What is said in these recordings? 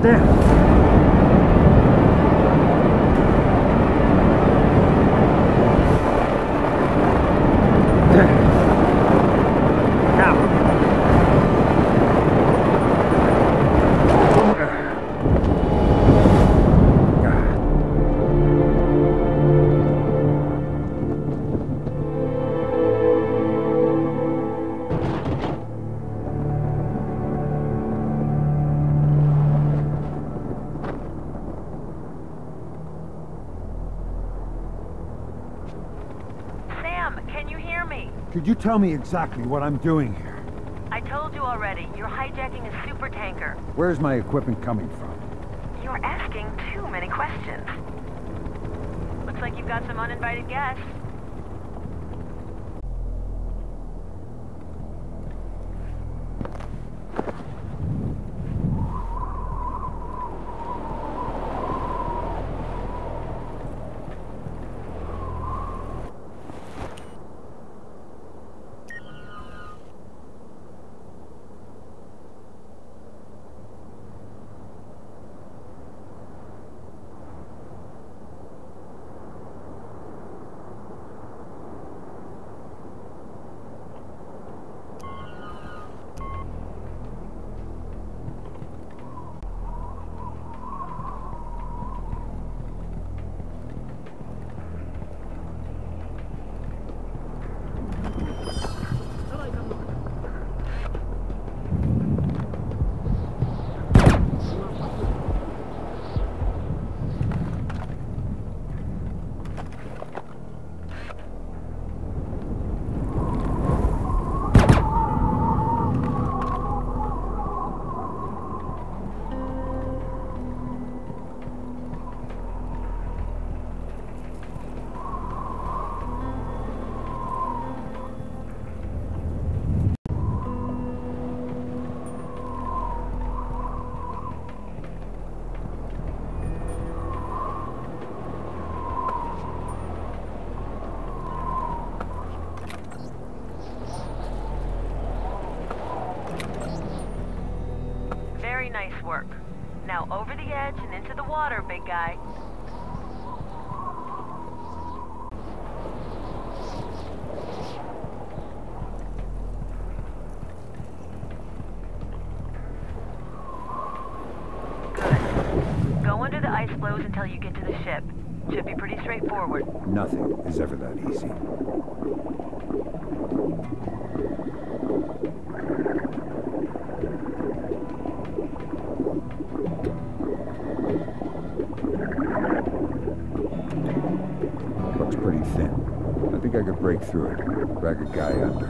Damn. Could you tell me exactly what I'm doing here? I told you already. You're hijacking a supertanker. Where's my equipment coming from? You're asking too many questions. Looks like you've got some uninvited guests. Nice work. Now over the edge and into the water, big guy. Good. Go under the ice floes until you get to the ship. Should be pretty straightforward. Nothing is ever that easy. Looks pretty thin. I think I could break through it. Drag a guy under.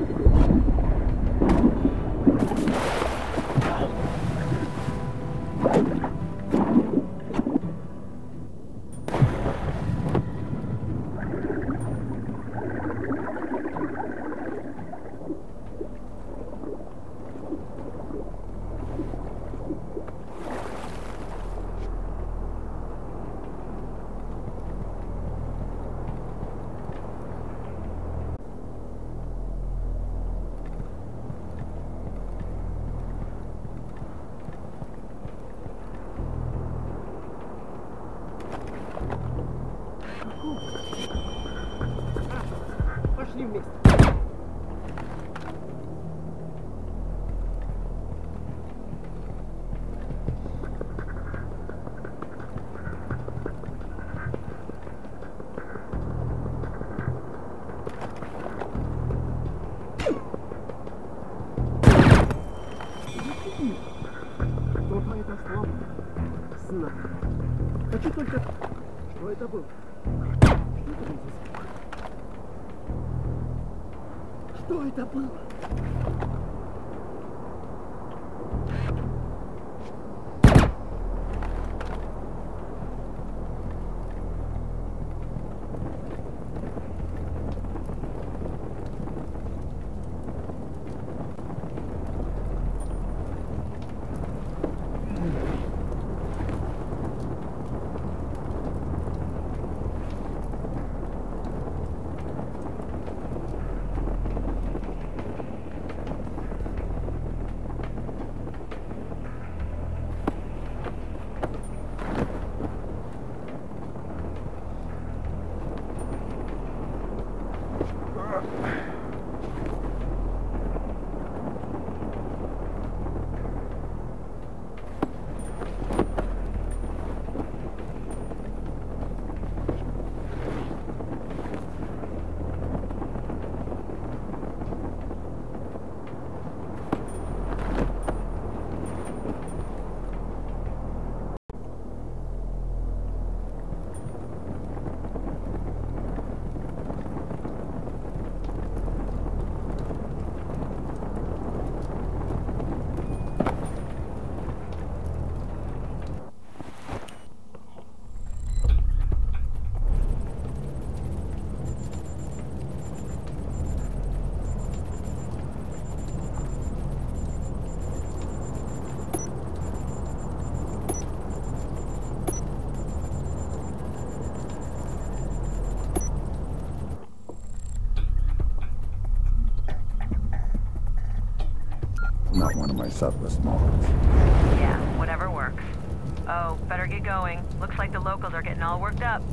Что это было? Что это было? my subtlest moments. Yeah, whatever works. Oh, better get going. Looks like the locals are getting all worked up.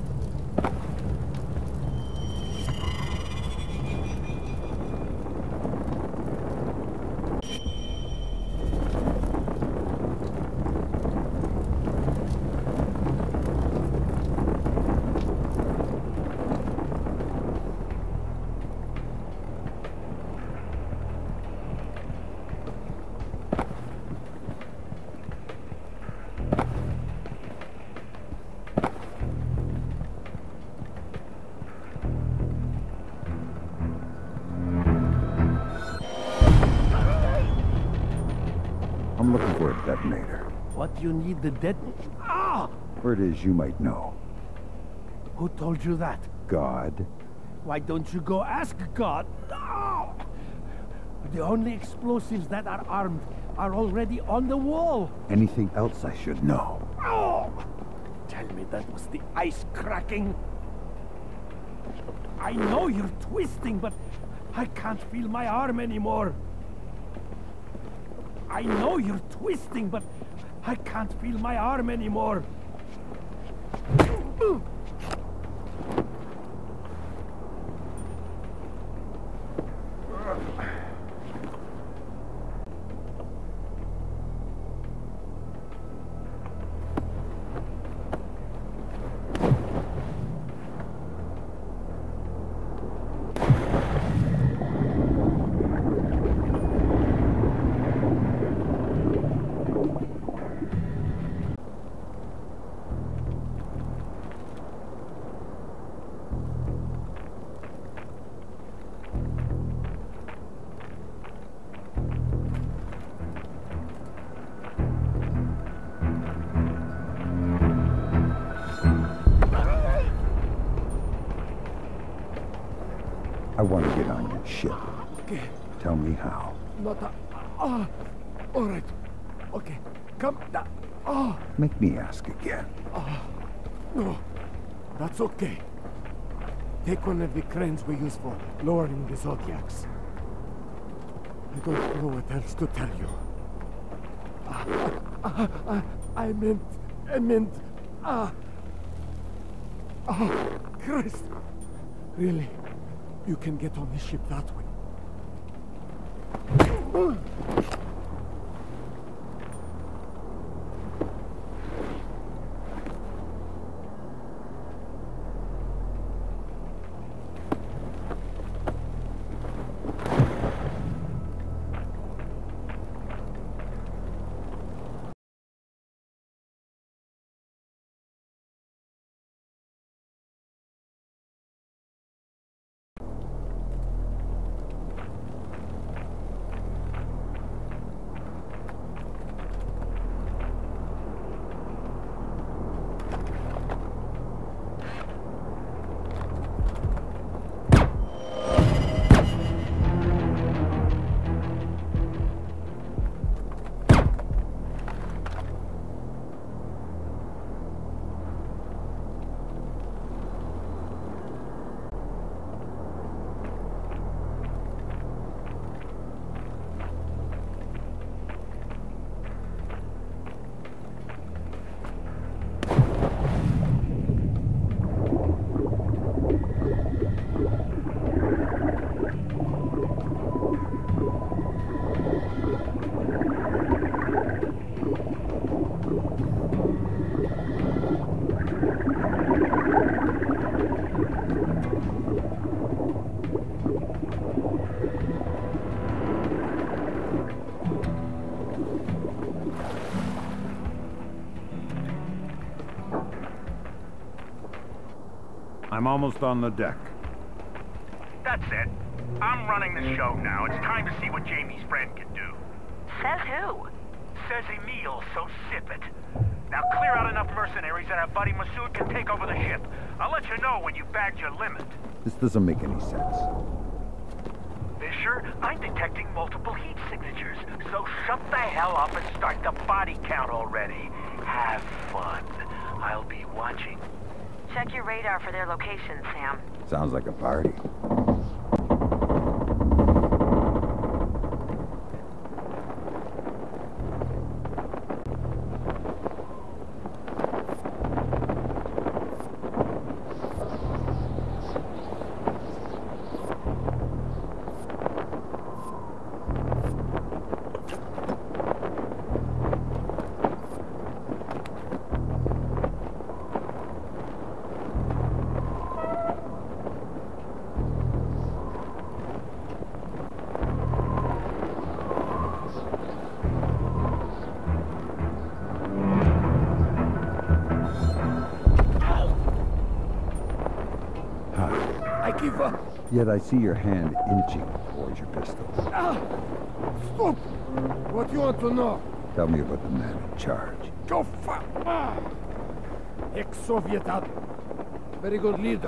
I'm looking for a detonator. What you need the dead... Ah! Where it is you might know. Who told you that? God? Why don't you go ask God? No! The only explosives that are armed are already on the wall. Anything else I should know? Oh! Tell me that was the ice cracking. I know you're twisting, but I can't feel my arm anymore. I know you're twisting, but I can't feel my arm anymore. I want to get on your ship. Okay, Tell me how. not a... Ah! All right. Okay, come down. Ah! Make me ask again. No, that's okay. Take one of the cranes we use for lowering the Zodiacs. I don't know what else to tell you. I meant... Oh, Christ! Really? You can get on the ship that way. I'm almost on the deck. That's it. I'm running the show now. It's time to see what Jamie's friend can do. Says who? Says Emil, so sip it. Now clear out enough mercenaries and our buddy Masood can take over the ship. I'll let you know when you've bagged your limit. This doesn't make any sense. Fisher, I'm detecting multiple heat signatures, so shut the hell up and start the body count already. Have fun. I'll be watching. Check your radar for their location, Sam. Sounds like a party. give up. Yet I see your hand inching towards your pistol. Stop! What do you want to know? Tell me about the man in charge. Go fuck! Ex-Soviet ad. Very good leader.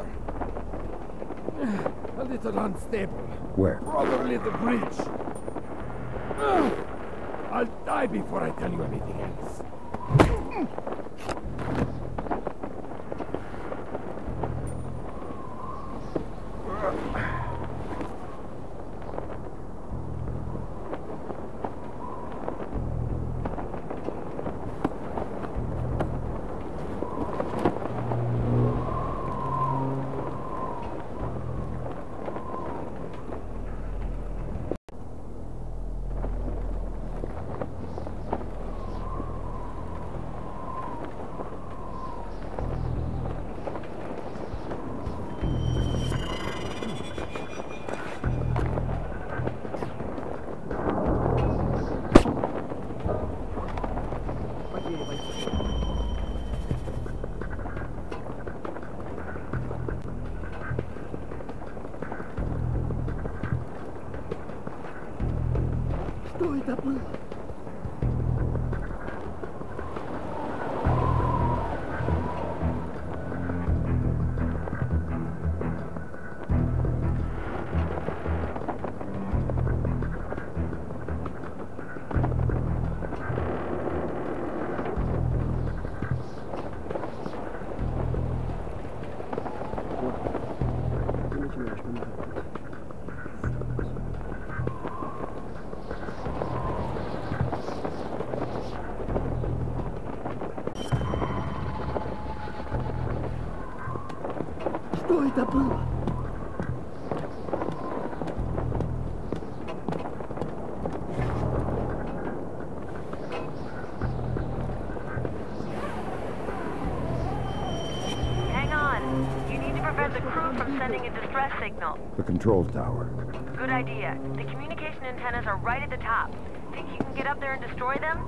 A little unstable. Where? Probably the bridge. I'll die before I tell you anything else. Что это было? Что это было? Hang on. You need to prevent the crew from sending a distress signal. The control tower. Good idea. The communication antennas are right at the top. Think you can get up there and destroy them?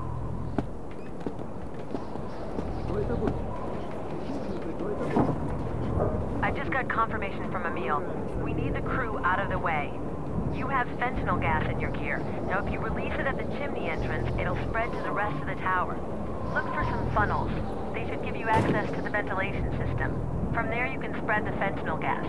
I just got confirmation from Emil. We need the crew out of the way. You have fentanyl gas in your gear. Now if you release it at the chimney entrance, it'll spread to the rest of the tower. Look for some funnels. They should give you access to the ventilation system. From there you can spread the fentanyl gas.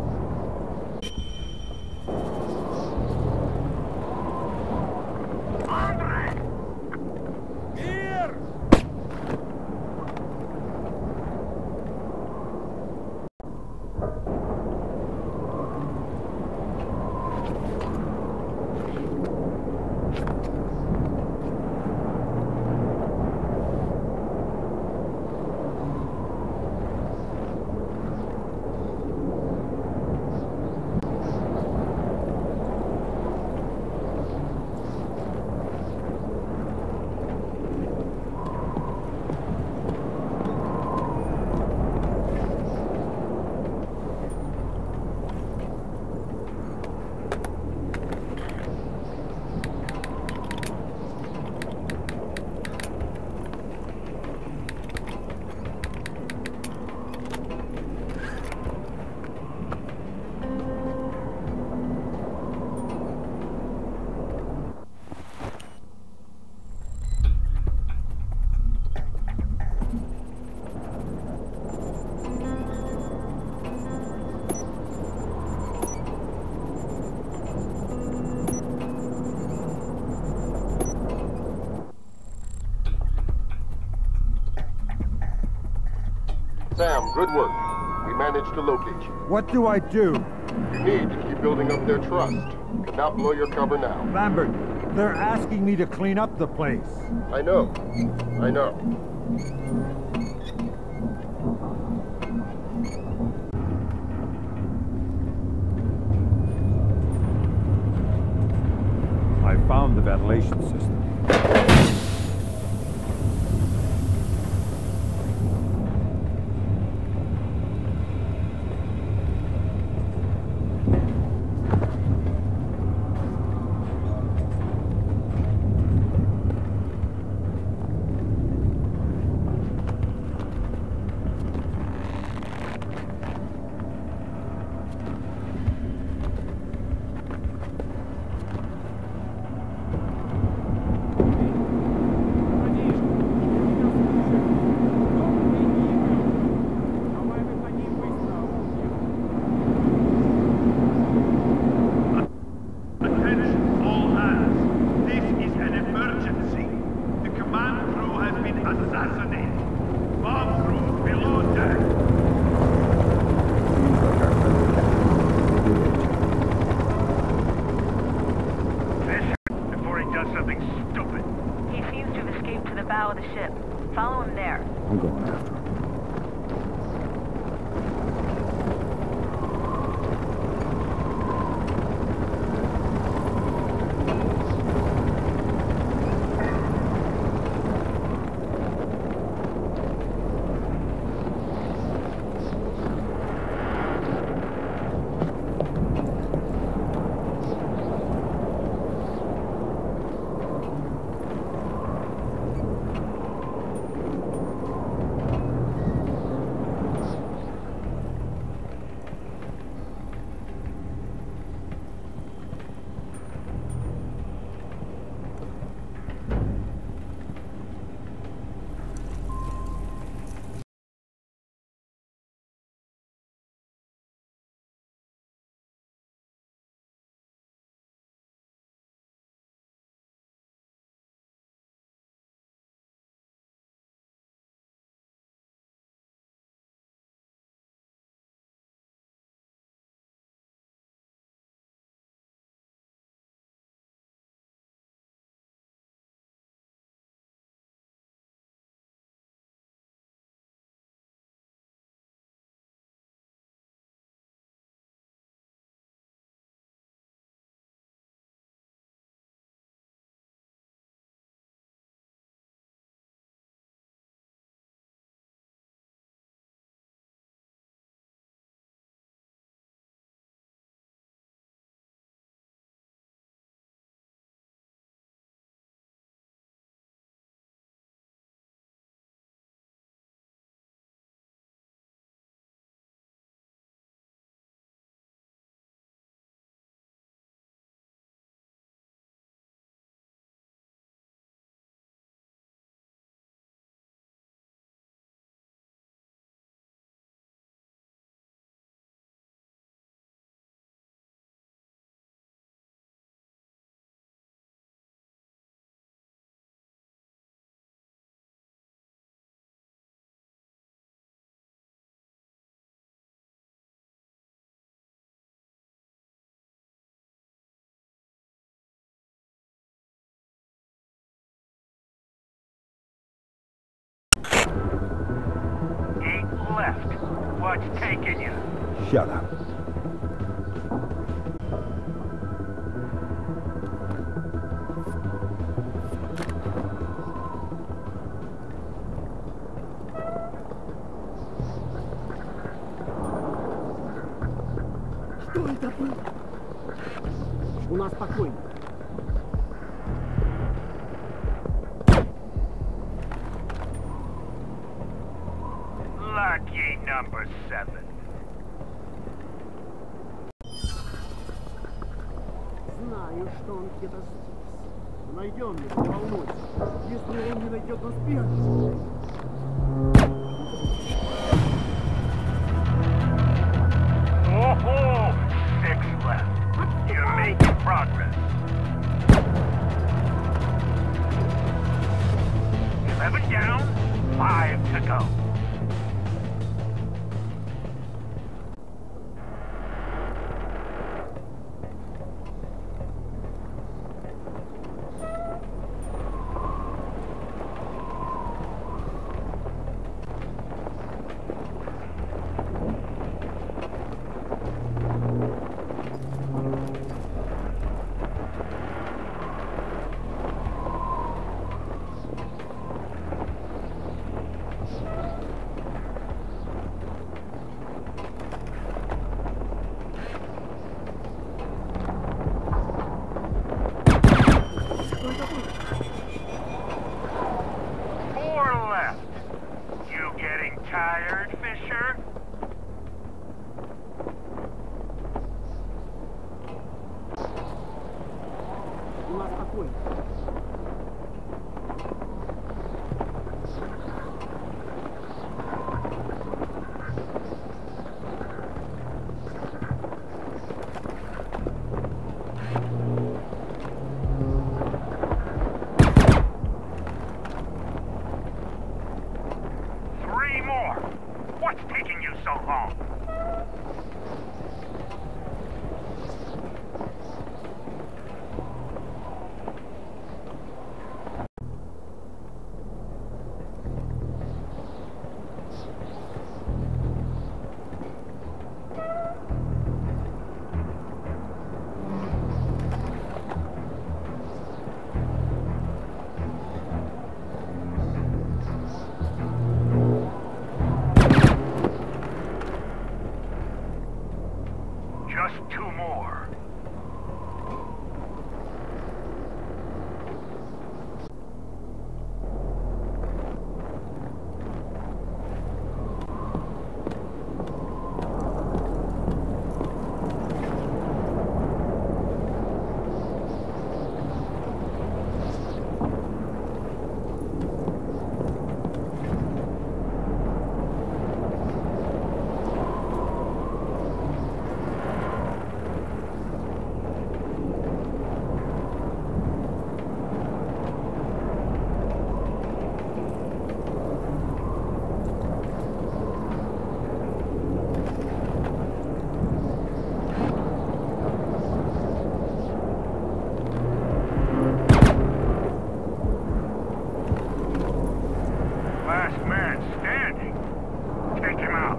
Sam, good work. We managed to locate you. What do I do? You need to keep building up their trust. Now blow your cover now. Lambert, they're asking me to clean up the place. I know. I know. I found the ventilation system. What's taking you? Shut up. Что это было? У нас спокойно. Lucky number 7. Знаю, что он где-то здесь. Найдем его, не волнуйся. Если он не найдет нас первым. Oh, 6 left. You're making progress. 11 down, 5 to go. Tired, Fisher? У нас спокойно. What's taking you so long? Just 2 more. Last man standing. Take him out.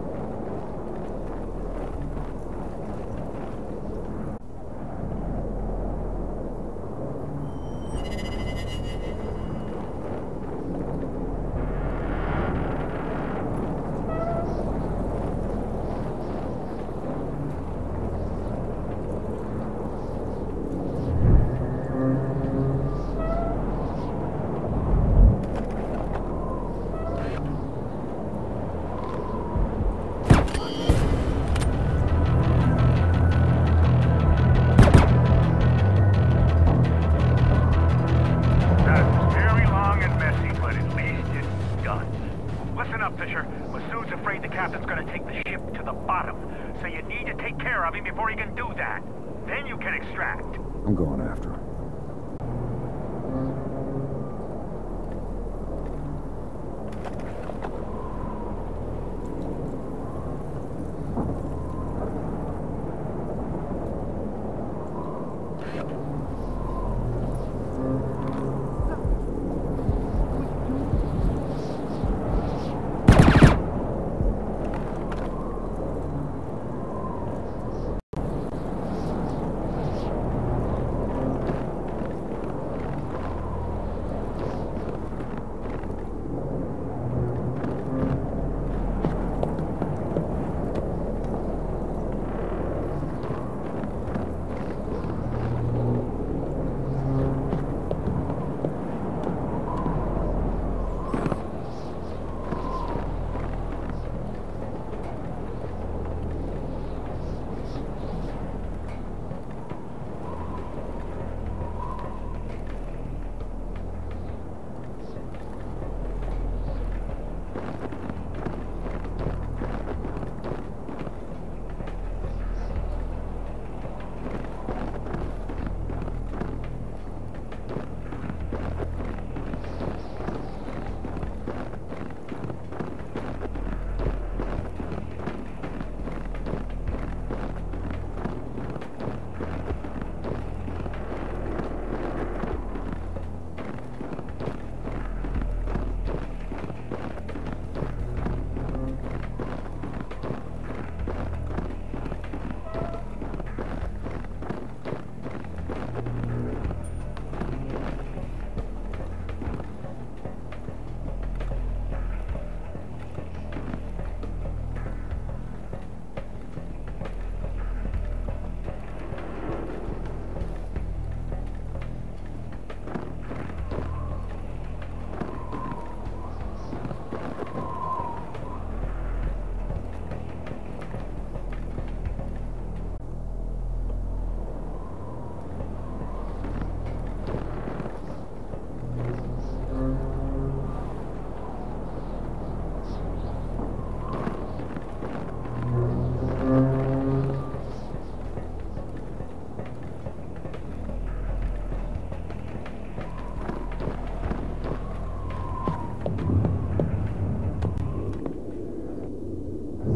Fisher, Masood's afraid the captain's gonna take the ship to the bottom, so you need to take care of him before he can do that. Then you can extract. I'm going after him.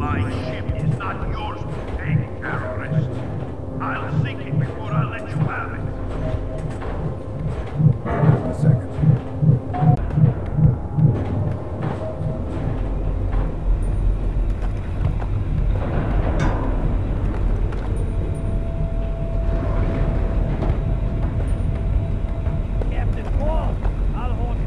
My ship is not yours to take, terrorist. I'll sink it before I let you have it. In a second. Captain Paul, I'll hold it.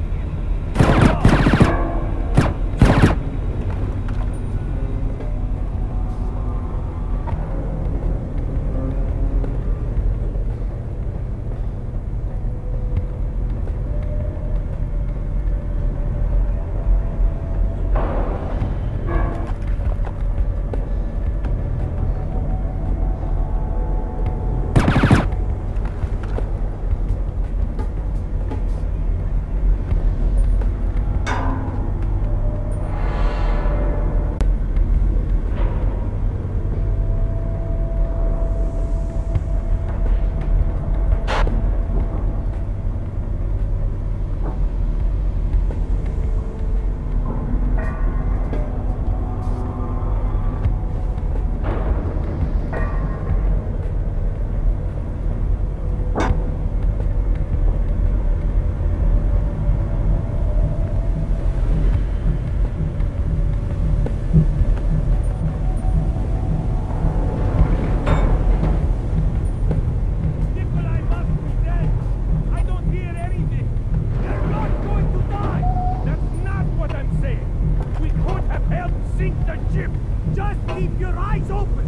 Just keep your eyes open!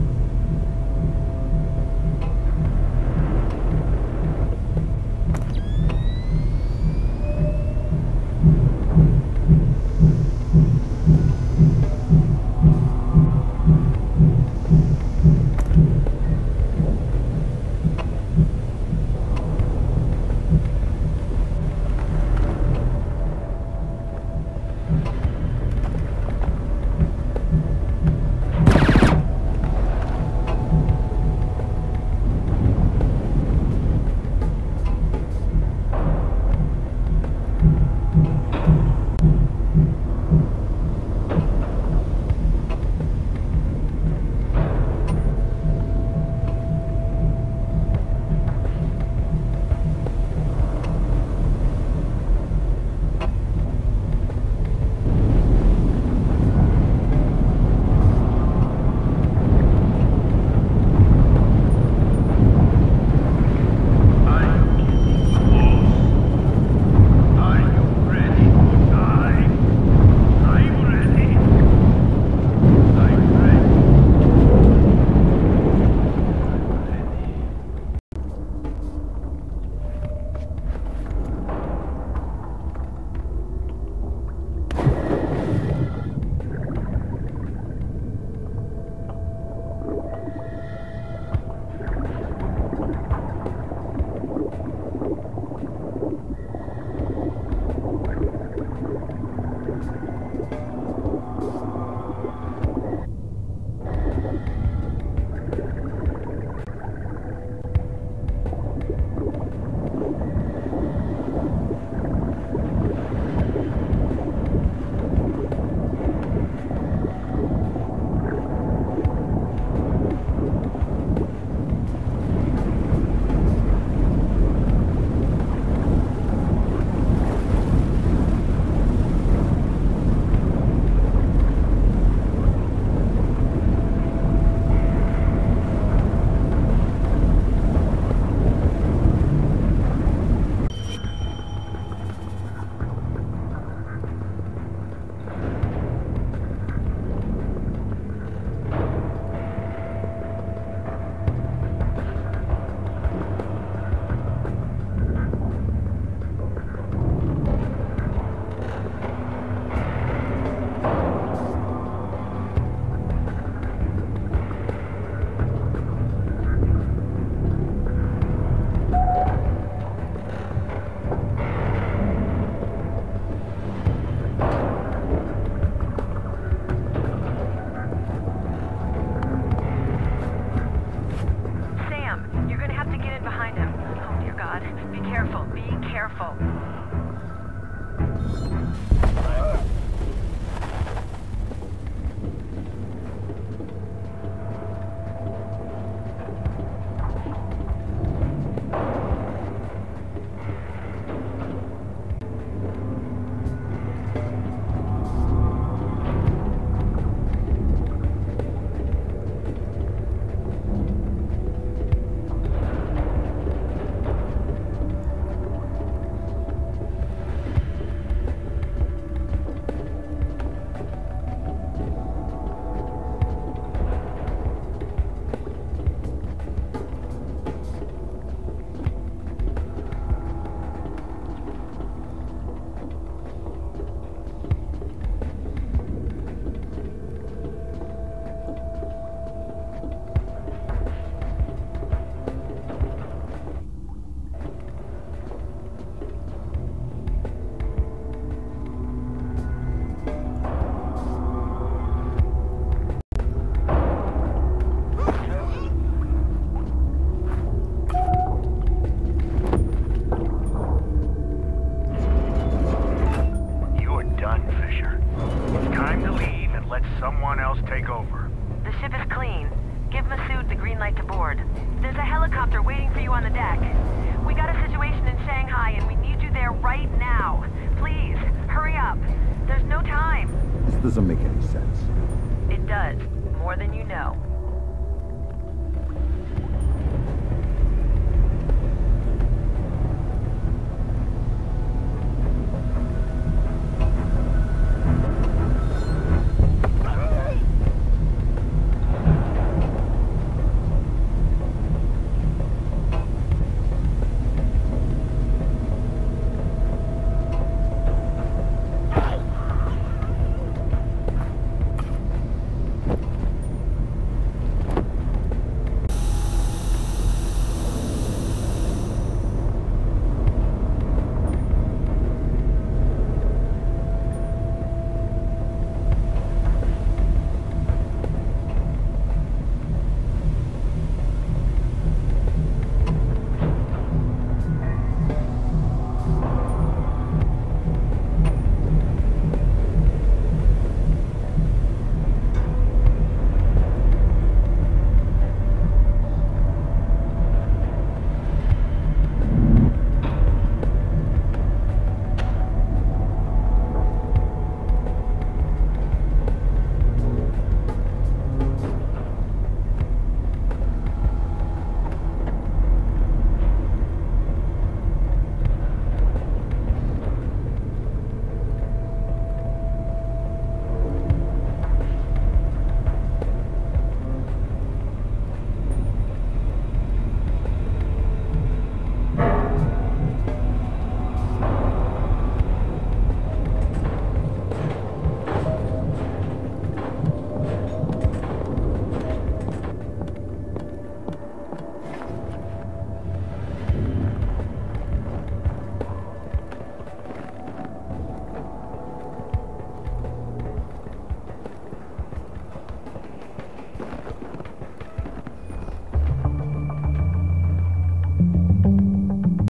take over. The ship is clean. Give Masood the green light to board. There's a helicopter waiting for you on the deck. We got a situation in Shanghai and we need you there right now. Please, hurry up. There's no time. This doesn't make any sense.